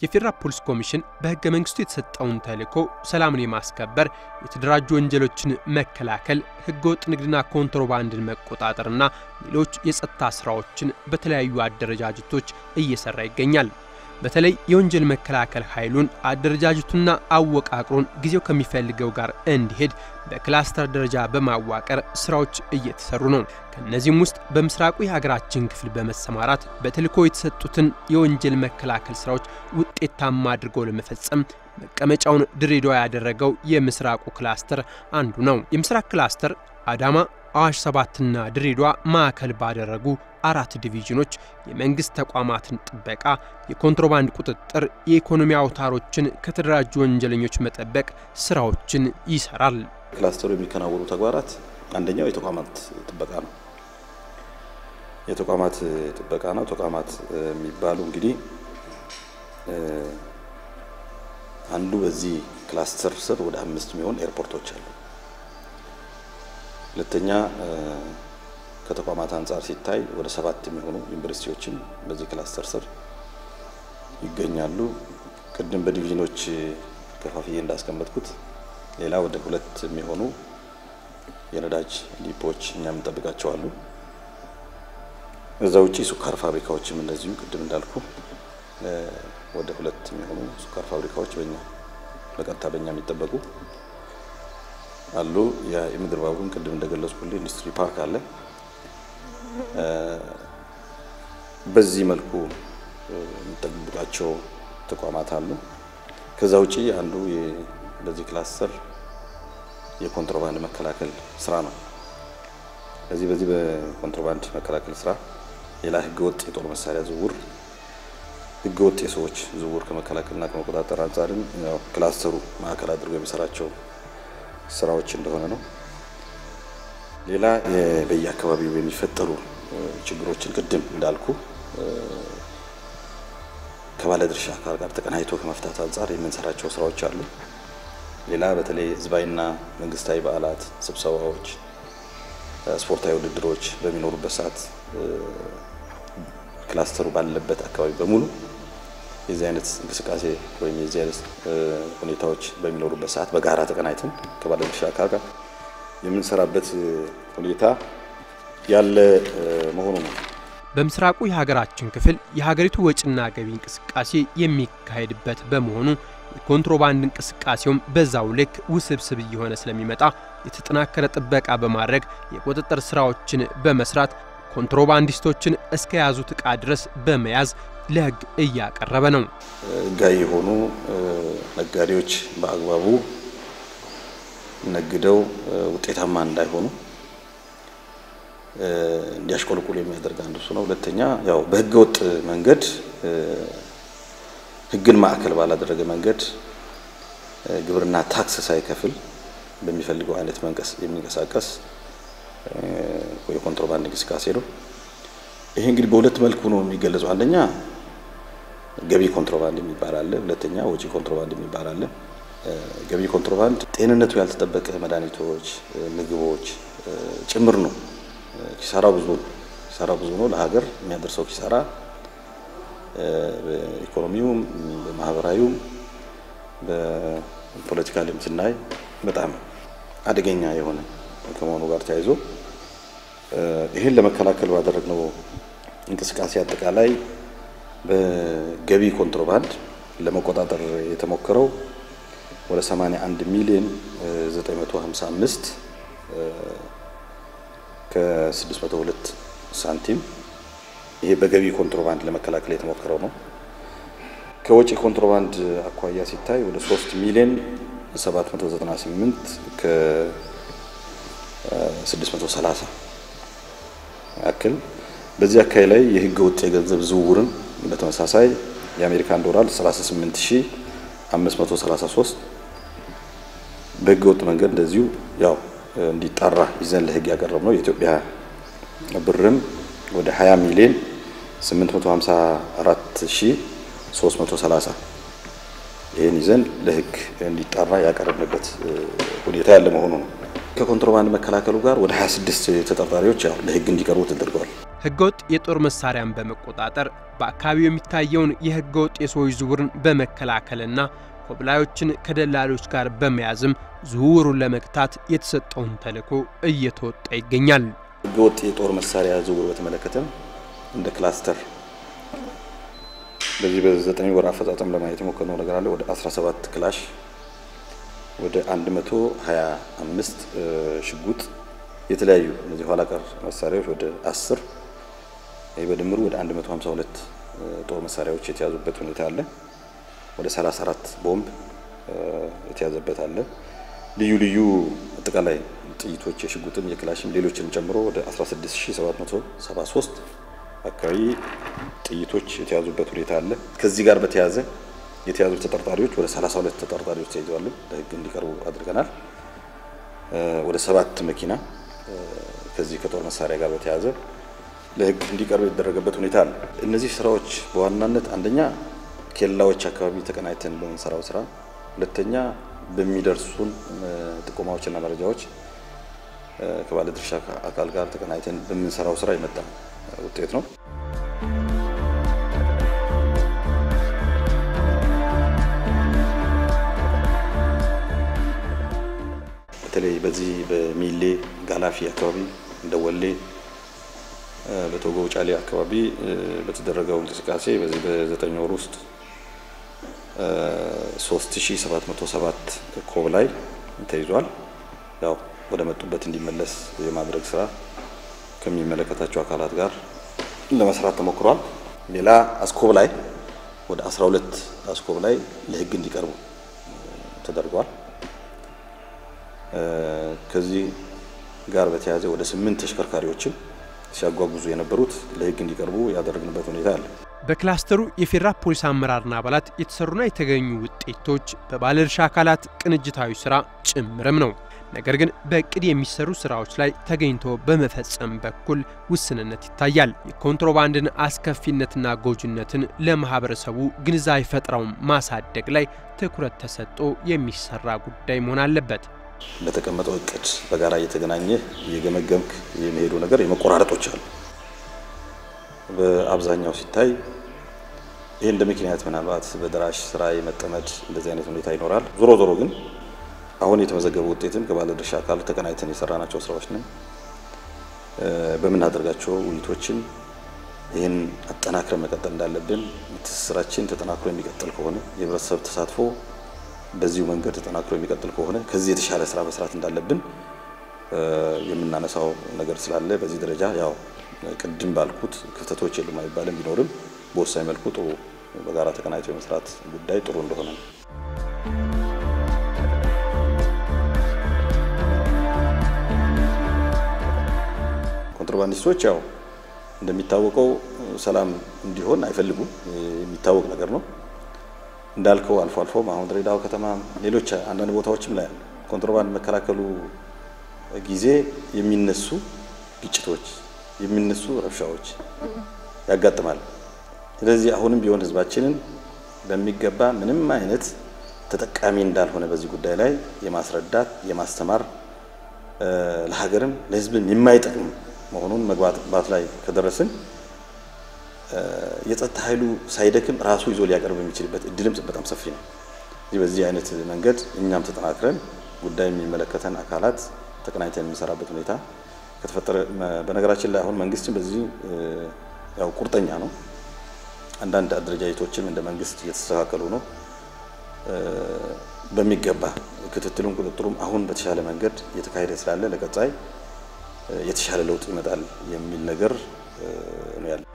የፌደራል ፖሊስ ኮሚሽን በህገ መንግስቱ የተሰጠውን ተልዕኮ ሰላምን የማስከበር የተደራጁ ወንጀሎችን መከላከል ህገወጥ ንግድና ኮንትሮባንድን መቆጣጠርና ሌሎች የጸጥታ ስራዎችን በተለያዩ አደረጃጀቶች እየሰራ ይገኛል። በተለይ የወንጀል መከላከል ኃይሉን አደረጃጀቱና አወቃቅሩን ጊዜው ከሚፈልገው ጋር እንዲሄድ በክላስተር ደረጃ በማዋቀር ስራዎች እየተሰሩ ነው። ከነዚህም ውስጥ በምስራቁ የሀገራችን ክፍል በመሰማራት በተልዕኮ የተሰጡትን የወንጀል መከላከል ስራዎች ውጤታማ አድርጎ ለመፈጸም መቀመጫውን ድሬዳዋ ያደረገው የምስራቁ ክላስተር አንዱ ነው። የምስራቅ ክላስተር አዳማ፣ አዋሽ 7ና ድሬዳዋ ማዕከል ባደረጉ 4 ዲቪዥኖች የመንግስት ተቋማትን ጥበቃ፣ የኮንትሮባንድ ቁጥጥር፣ የኢኮኖሚ አውታሮችን ከተደራጁ ወንጀለኞች መጠበቅ ስራዎችን ይሰራል። ክላስተሩ የሚከናወኑ ተግባራት አንደኛው የተቋማት ጥበቃ ነው። የተቋማት ጥበቃ ነው። ተቋማት የሚባሉ እንግዲህ አንዱ በዚህ ክላስተር ስር ወደ 5 የሚሆን ኤርፖርቶች አሉ። ሁለተኛ ከተቋማት አንፃር ሲታይ ወደ 7 የሚሆኑ ዩኒቨርሲቲዎችን በዚህ ክላስተር ስር ይገኛሉ። ቅድም በዲቪዥኖች ከፋፍዬ እንዳስቀመጥኩት ሌላ ወደ 2 የሚሆኑ የነዳጅ ዲፖዎች እኛም እንጠብቃቸው አሉ። እዛው ውጪ ሱካር ፋብሪካዎችም እንደዚሁ ቅድም እንዳልኩ ወደ 2 የሚሆኑ ሱካር ፋብሪካዎች በቀጥታ በእኛ የሚጠበቁ አሉ። የምድር ባቡሩን ቅድም እንደገለጽኩልኝ ኢንዱስትሪ ፓርክ አለ። በዚህ መልኩ የሚጠብቃቸው ተቋማት አሉ። ከዛ ውጪ አንዱ በዚህ ክላስተር የኮንትሮባንድ መከላከል ስራ ነው። በዚህ በኮንትሮባንድ መከላከል ስራ ሌላ ህገወጥ የጦር መሳሪያ ዝውውር፣ ህገወጥ የሰዎች ዝውውር ከመከላከልና ከመቆጣጠር አንፃርም ያው ክላስተሩ ማዕከል አድርጎ የሚሰራቸው ስራዎች እንደሆነ ነው። ሌላ በየአካባቢው የሚፈጠሩ ችግሮችን ቅድም እንዳልኩ ከባለድርሻ አካል ጋር ተቀናይቶ ከመፍታት አንፃር የምንሰራቸው ስራዎች አሉ። ሌላ በተለይ ህዝባዊና መንግስታዊ በዓላት፣ ስብሰባዎች፣ ስፖርታዊ ውድድሮች በሚኖሩበት ሰዓት ክላስተሩ ባለበት አካባቢ በሙሉ የዚህ አይነት እንቅስቃሴ ወይም የዚህ አይነት ሁኔታዎች በሚኖሩበት ሰዓት በጋራ ተቀናይተን ከባለድርሻ አካል ጋር የምንሰራበት ሁኔታ ያለ መሆኑ ነው። በምስራቁ የሀገራችን ክፍል የሀገሪቱ ወጪና ገቢ እንቅስቃሴ የሚካሄድበት በመሆኑ የኮንትሮባንድ እንቅስቃሴውም በዛው ልክ ውስብስብ እየሆነ ስለሚመጣ የተጠናከረ ጥበቃ በማድረግ የቁጥጥር ስራዎችን በመስራት ኮንትሮባንዲስቶችን እስከ ያዙት ዕቃ ድረስ በመያዝ ለህግ እያቀረበ ነው። ህጋዊ የሆኑ ነጋዴዎች በአግባቡ ነግደው ውጤታማ እንዳይሆኑ እንዲያሽቆልቁሉ የሚያደርግ አንዱ ነው። ሁለተኛ ያው በህገወጥ መንገድ ህግን ማዕከል ባላደረገ መንገድ ግብርና ታክስ ሳይከፍል በሚፈልገው አይነት መንቀስ የሚንቀሳቀስ የኮንትሮባንድ እንቅስቃሴ ነው። ይሄ እንግዲህ በሁለት መልኩ ነው የሚገለጸው። አንደኛ ገቢ ኮንትሮባንድ የሚባል አለ፣ ሁለተኛ ወጪ ኮንትሮባንድ የሚባል አለ። ገቢ ኮንትሮባንድ ጤንነቱ ያልተጠበቀ መድኃኒቶች፣ ምግቦች ጭምር ነው። ኪሳራው ብዙ ነው። ለሀገር የሚያደርሰው ኪሳራ በኢኮኖሚውም በማህበራዊውም በፖለቲካልም ስናይ በጣም አደገኛ የሆነ ከመሆኑ ጋር ተያይዞ ይሄን ለመከላከል ባደረግነው እንቅስቃሴ አጠቃላይ በገቢ ኮንትሮባንድ ለመቆጣጠር የተሞከረው ወደ 81 ሚሊዮን 955 ከ602 ሳንቲም ይሄ በገቢ ኮንትሮባንድ ለመከላከል የተሞከረው ነው። ከወጪ ኮንትሮባንድ አኳያ ሲታይ ወደ 3 ሚሊዮን 798 ከ630 ያክል በዚህ አካባቢ ላይ የህገ ወጥ የገንዘብ ዝውውርን በተመሳሳይ የአሜሪካን ዶላር 38533 በህገ ወጥ መንገድ እንደዚሁ ያው እንዲጣራ ይዘን ለህግ ያቀረብነው የኢትዮጵያ ብርም ወደ 20 ሚሊዮን 854330 ይሄን ይዘን ለህግ እንዲጣራ ያቀረብንበት ሁኔታ ያለ መሆኑ ነው። ከኮንትሮባንድ መከላከሉ ጋር ወደ 26 ተጠርጣሪዎች ያው ለህግ እንዲቀርቡ ተደርጓል። ህገወጥ የጦር መሳሪያን በመቆጣጠር በአካባቢው የሚታየውን የህገወጥ የሰዎች ዝውውርን በመከላከልና ኮብላዮችን ከደላሎች ጋር በመያዝም ዝውውሩን ለመግታት የተሰጠውን ተልዕኮ እየተወጣ ይገኛል። ህገወጥ የጦር መሳሪያ ዝውውር በተመለከተ እንደ ክላስተር በዚህ በ9 ወር አፈጻጸም ለማየት የሞከርነው ነገር አለ። ወደ 17 ክላሽ፣ ወደ 125 ሽጉጥ፣ የተለያዩ እነዚህ ኋላ ቀር መሳሪያዎች ወደ 10 በድምሩ ወደ 152 ጦር መሳሪያዎች የተያዙበት ሁኔታ አለ። ወደ 34 ቦምብ የተያዘበት አለ። ልዩ ልዩ አጠቃላይ ጥይቶች የሽጉጥም የክላሽም ሌሎችንም ጨምሮ ወደ 16773 አካባቢ ጥይቶች የተያዙበት ሁኔታ አለ። ከዚህ ጋር በተያያዘ የተያዙ ተጠርጣሪዎች ወደ 32 ተጠርጣሪዎች ተይዘዋል፣ ለህግ እንዲቀርቡ አድርገናል። ወደ 7 መኪና ከዚህ ከጦር መሳሪያ ጋር በተያያዘ ለህግ እንዲቀርብ የተደረገበት ሁኔታ አለ። እነዚህ ስራዎች በዋናነት አንደኛ ኬላዎች አካባቢ ተቀናይተን በመንሰራው ስራ፣ ሁለተኛ በሚደርሱን ጥቆማዎችና መረጃዎች ከባለድርሻ አካል ጋር ተቀናይተን በመንሰራው ስራ የመጣ ውጤት ነው። በተለይ በዚህ በሚሌ ጋላፊ አካባቢ እንደወሌ በቶጎ ጫሊ አካባቢ በተደረገው እንቅስቃሴ በዚህ በ9 ወር ውስጥ 3707 ኮብላይ ተይዟል። ያው ወደ መጡበት እንዲመለስ የማድረግ ስራ ከሚመለከታቸው አካላት ጋር ለመስራት ተሞክሯል። ሌላ አስኮብላይ ወደ 12 አስኮብላይ ለህግ እንዲቀርቡ ተደርጓል። ከዚህ ጋር በተያያዘ ወደ 8 ተሽከርካሪዎችን ሲያጓጉዙ የነበሩት ለህግ እንዲቀርቡ ያደረግንበት ሁኔታ አለ። በክላስተሩ የፌደራል ፖሊስ አመራርና አባላት የተሰሩና የተገኙ ውጤቶች በባለድርሻ አካላት ቅንጅታዊ ስራ ጭምርም ነው። ነገር ግን በእቅድ የሚሰሩ ስራዎች ላይ ተገኝቶ በመፈጸም በኩል ውስንነት ይታያል። የኮንትሮባንድን አስከፊነትና ጎጅነትን ለማህበረሰቡ ግንዛቤ ፈጥረው ማሳደግ ላይ ትኩረት ተሰጥቶ የሚሰራ ጉዳይ መሆን አለበት። በተቀመጠው እቅድ በጋራ እየተገናኘ የገመገምክ የሚሄዱ ነገር የመቆራረጦች አሉ። በአብዛኛው ሲታይ ይሄ እንደ ምክንያት ምናልባት በደራሽ ስራ የመጠመድ እንደዚህ አይነት ሁኔታ ይኖራል። ዞሮ ዞሮ ግን አሁን የተመዘገበው ውጤትም ከባለድርሻ አካል ተቀናይተን የሰራናቸው ስራዎች ነን። በመናደርጋቸው ውይይቶችን ይሄን አጠናክረን መቀጠል እንዳለብን፣ ትስስራችን ተጠናክሮ የሚቀጥል ከሆነ የህብረተሰብ ተሳትፎ በዚሁ መንገድ ተጠናክሮ የሚቀጥል ከሆነ ከዚህ የተሻለ ስራ መስራት እንዳለብን የምናነሳው ነገር ስላለ በዚህ ደረጃ ያው ቅድም ባልኩት ክፍተቶች የሉም አይባልም፣ ቢኖርም በወሳኝ መልኩ ጥሩ በጋራ ተቀናይቶ የመስራት ጉዳይ ጥሩ እንደሆነ ነው። ኮንትሮባንዲስቶች ያው እንደሚታወቀው ሰላም እንዲሆን አይፈልጉም፣ የሚታወቅ ነገር ነው። እንዳልከው አልፎ አልፎም አሁን ድሬዳዋ ከተማ ሌሎች አንዳንድ ቦታዎችም ላይ ኮንትሮባንድ መከላከሉ ጊዜ የሚነሱ ግጭቶች፣ የሚነሱ ረብሻዎች ያጋጥማል። ስለዚህ አሁንም ቢሆን ህዝባችንን በሚገባ ምንም አይነት ተጠቃሚ እንዳልሆነ በዚህ ጉዳይ ላይ የማስረዳት የማስተማር ለሀገርም ለህዝብም የማይጠቅም መሆኑን መግባባት ላይ ከደረስን የጸጥታ ኃይሉ ሳይደክም ራሱ ይዞ ሊያቀርብ የሚችልበት እድልም በጣም ሰፊ ነው። በዚህ አይነት መንገድ እኛም ተጠናክረን ጉዳይ የሚመለከተን አካላት ተቀናይተን የሚሰራበት ሁኔታ ከተፈጠረ በነገራችን ላይ አሁን መንግስትም በዚህ ያው ቁርጠኛ ነው። አንዳንድ አደረጃጀቶችም እንደ መንግስት እየተስተካከሉ ነው። በሚገባ ክትትሉም ቁጥጥሩም አሁን በተሻለ መንገድ እየተካሄደ ስላለ ለቀጣይ የተሻለ ለውጥ ይመጣል የሚል ነገር ነው ያለው።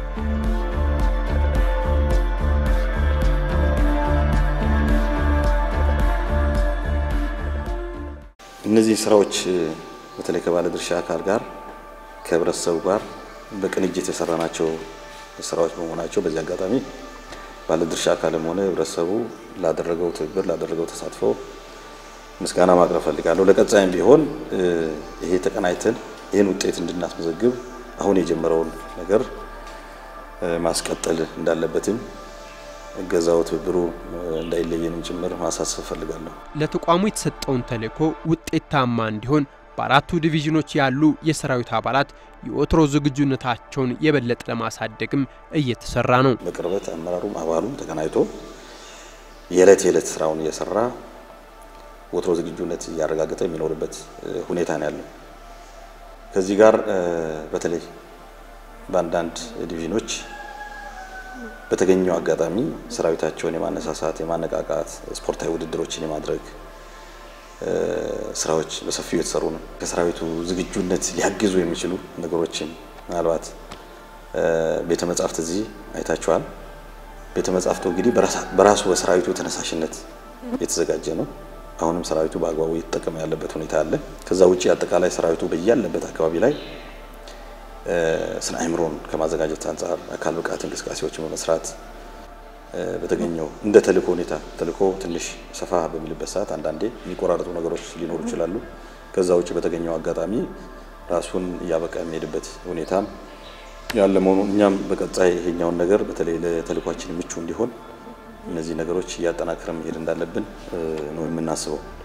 እነዚህ ስራዎች በተለይ ከባለድርሻ አካል ጋር ከህብረተሰቡ ጋር በቅንጅት የሰራናቸው ስራዎች በመሆናቸው በዚህ አጋጣሚ ባለድርሻ አካልም ሆነ ህብረተሰቡ ላደረገው ትብብር ላደረገው ተሳትፎ ምስጋና ማቅረብ ፈልጋለሁ። ለቀጣይም ቢሆን ይሄ ተቀናይተን ይሄን ውጤት እንድናስመዘግብ አሁን የጀመረውን ነገር ማስቀጠል እንዳለበትም እገዛው ትብብሩ እንዳይለየንም ጭምር ማሳሰብ ፈልጋለሁ። ለተቋሙ የተሰጠውን ተልዕኮ ውጤታማ እንዲሆን በአራቱ ዲቪዥኖች ያሉ የሰራዊት አባላት የወትሮ ዝግጁነታቸውን የበለጠ ለማሳደግም እየተሰራ ነው። በቅርበት አመራሩም አባሉም ተገናኝቶ የዕለት ስራውን እየሰራ ወትሮ ዝግጁነት ያረጋግጠ የሚኖርበት ሁኔታ ነው ያለው። ከዚህ ጋር በተለይ በአንዳንድ ዲቪዥኖች በተገኘው አጋጣሚ ሰራዊታቸውን የማነሳሳት የማነቃቃት ስፖርታዊ ውድድሮችን የማድረግ ስራዎች በሰፊው የተሰሩ ነው። ከሰራዊቱ ዝግጁነት ሊያግዙ የሚችሉ ነገሮችን ምናልባት ቤተ መጻሕፍት እዚህ አይታችኋል። ቤተ መጻሕፍቱ እንግዲህ በራሱ በሰራዊቱ ተነሳሽነት የተዘጋጀ ነው። አሁንም ሰራዊቱ በአግባቡ እየተጠቀመ ያለበት ሁኔታ አለ። ከዛ ውጪ አጠቃላይ ሰራዊቱ በያለበት አካባቢ ላይ ስነ አእምሮን ከማዘጋጀት አንፃር አካል ብቃት እንቅስቃሴዎችን በመስራት በተገኘው እንደ ተልእኮ ሁኔታ ተልእኮ ትንሽ ሰፋ በሚልበት ሰዓት አንዳንዴ የሚቆራረጡ ነገሮች ሊኖሩ ይችላሉ። ከዛ ውጪ በተገኘው አጋጣሚ ራሱን ያበቃ የሚሄድበት ሁኔታ ያለ መሆኑን እኛም በቀጣይ ይሄኛውን ነገር በተለይ ለተልእኳችን ምቹ እንዲሆን እነዚህ ነገሮች ያጠናክረን መሄድ እንዳለብን ነው የምናስበው።